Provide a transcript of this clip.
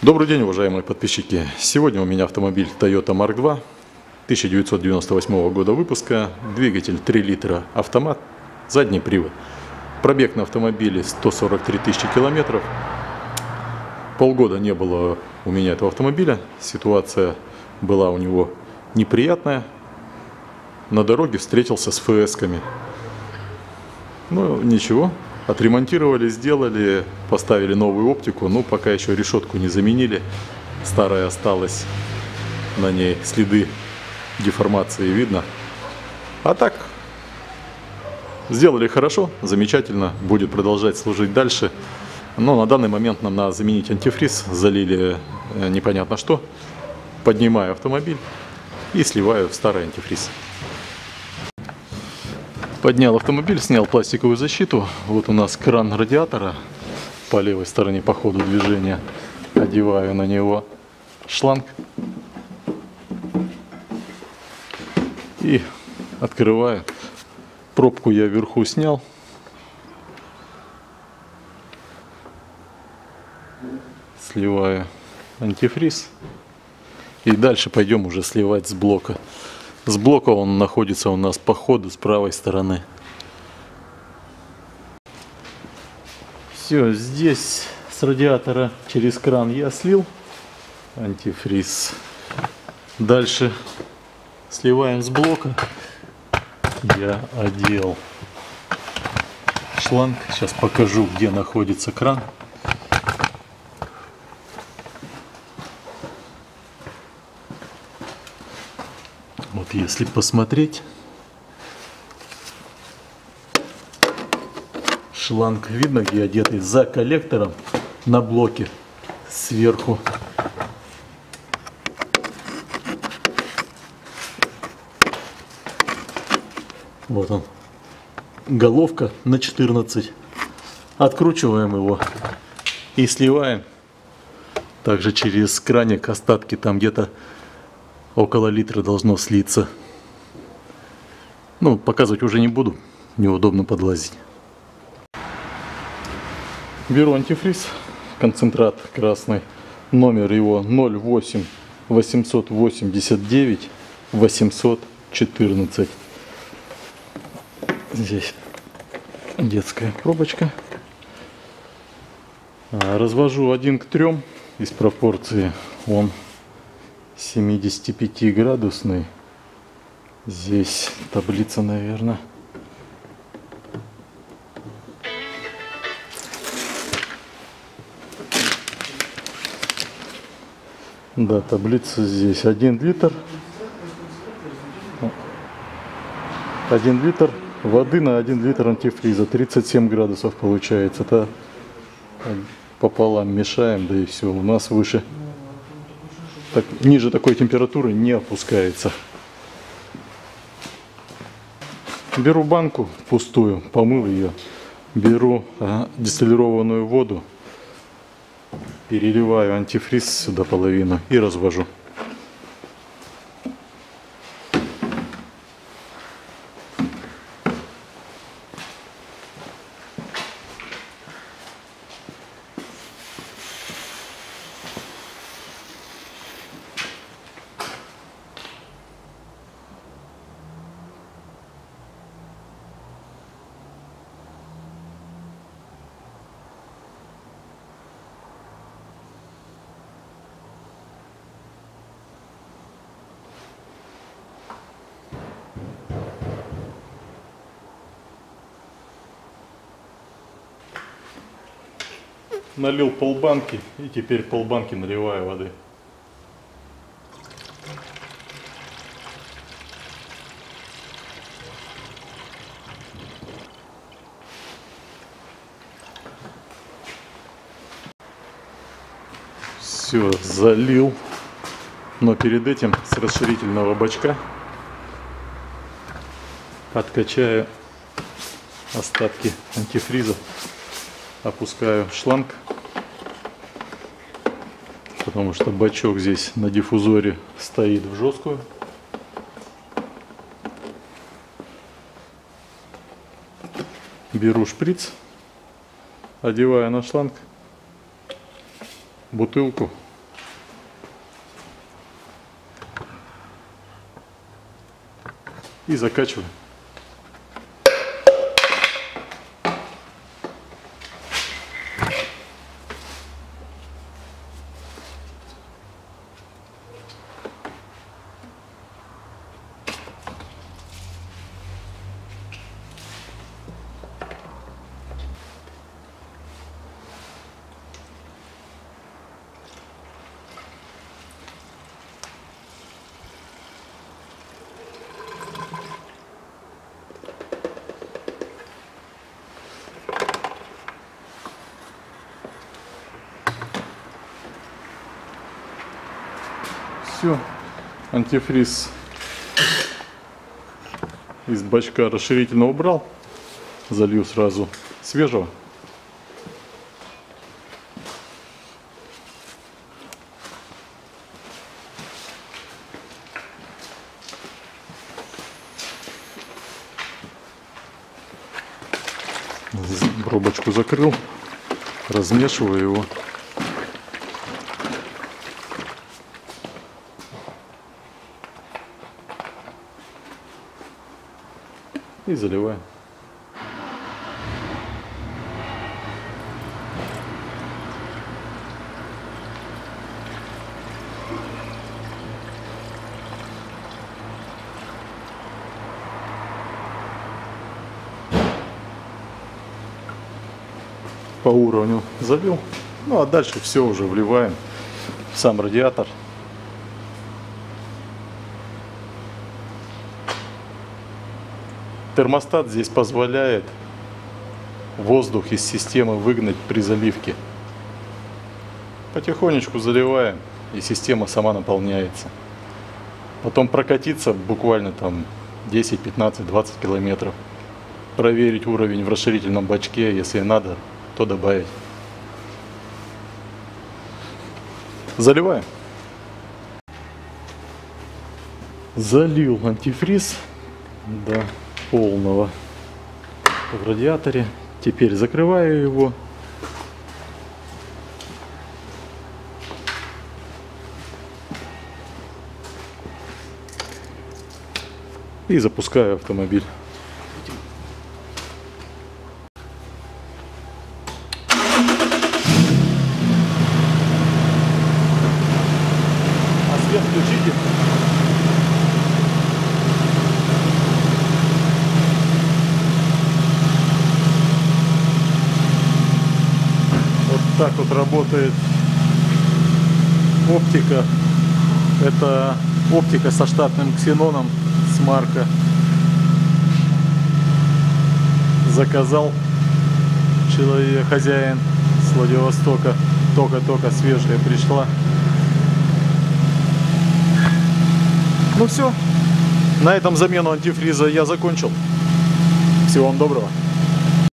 Добрый день, уважаемые подписчики! Сегодня у меня автомобиль Toyota Mark II 1998 года выпуска, двигатель 3 литра, автомат, задний привод. Пробег на автомобиле 143 тысячи километров. Полгода не было у меня этого автомобиля, ситуация была у него неприятная. На дороге встретился с ФС-ками. Ну ничего. Отремонтировали, сделали, поставили новую оптику, но пока еще решетку не заменили. Старая осталась, на ней следы деформации видно. А так, сделали хорошо, замечательно, будет продолжать служить дальше. Но на данный момент нам надо заменить антифриз, залили непонятно что. Поднимаю автомобиль и сливаю в старый антифриз. Поднял автомобиль, снял пластиковую защиту. Вот у нас кран радиатора по левой стороне по ходу движения. Одеваю на него шланг и открываю. Пробку я вверху снял. Сливаю антифриз. И дальше пойдем уже сливать с блока. С блока он находится у нас по ходу с правой стороны. Все, здесь с радиатора через кран я слил антифриз. Дальше сливаем с блока. Я одел шланг. Сейчас покажу, где находится кран. Вот если посмотреть, шланг видно, где одетый, за коллектором на блоке сверху. Вот он, головка на 14. Откручиваем его и сливаем. Также через краник остатки там где-то около литра должно слиться. Ну, показывать уже не буду, неудобно подлазить. Беру антифриз, концентрат красный, номер его 08 889 814. Здесь детская пробочка. Развожу 1 к 3 из пропорции. Он 75 градусный. Здесь таблица, наверное. Да, таблица здесь 1 литр. 1 литр воды на 1 литр антифриза. 37 градусов получается. Это пополам мешаем, да и все. У нас выше. Так, ниже такой температуры не опускается. Беру банку пустую, помыл ее. Беру дистиллированную воду. Переливаю антифриз сюда половину и развожу. Налил полбанки и теперь полбанки наливаю воды. Все, залил. Но перед этим с расширительного бачка откачаю остатки антифриза. Опускаю шланг, потому что бачок здесь на диффузоре стоит в жесткую. Беру шприц, одеваю на шланг, бутылку и закачиваем. Все, антифриз из бачка расширительно убрал, залью сразу свежего. Пробочку закрыл, размешиваю его. И заливаем. По уровню залил. Ну а дальше все уже вливаем в сам радиатор. Термостат здесь позволяет воздух из системы выгнать при заливке. Потихонечку заливаем, и система сама наполняется. Потом прокатиться буквально там 10, 15, 20 километров. Проверить уровень в расширительном бачке, если надо, то добавить. Заливаем. Залил антифриз до полного в радиаторе. Теперь закрываю его. И запускаю автомобиль. А свет включите. Так вот работает оптика. Это оптика со штатным ксеноном с Марка. Заказал человек, хозяин с Владивостока. Только-только свежая пришла. Ну все. На этом замену антифриза я закончил. Всего вам доброго.